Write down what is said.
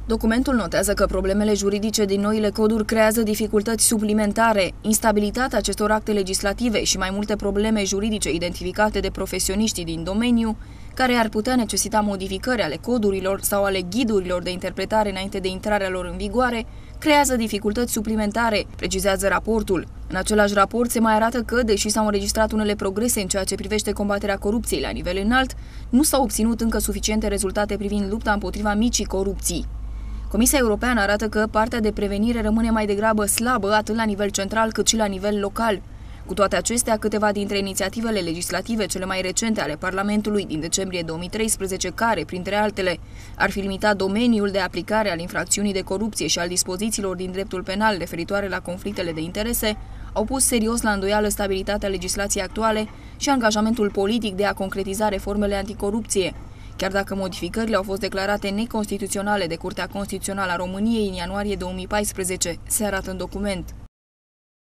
Documentul notează că problemele juridice din noile coduri creează dificultăți suplimentare, instabilitatea acestor acte legislative și mai multe probleme juridice identificate de profesioniștii din domeniu, care ar putea necesita modificări ale codurilor sau ale ghidurilor de interpretare înainte de intrarea lor în vigoare, creează dificultăți suplimentare, precizează raportul. În același raport se mai arată că, deși s-au înregistrat unele progrese în ceea ce privește combaterea corupției la nivel înalt, nu s-au obținut încă suficiente rezultate privind lupta împotriva micii corupții. Comisia Europeană arată că partea de prevenire rămâne mai degrabă slabă atât la nivel central cât și la nivel local. Cu toate acestea, câteva dintre inițiativele legislative cele mai recente ale Parlamentului din decembrie 2013, care, printre altele, ar fi limitat domeniul de aplicare al infracțiunii de corupție și al dispozițiilor din dreptul penal referitoare la conflictele de interese, au pus serios la îndoială stabilitatea legislației actuale și angajamentul politic de a concretiza reformele anticorupție, chiar dacă modificările au fost declarate neconstituționale de Curtea Constituțională a României în ianuarie 2014, se arată în document.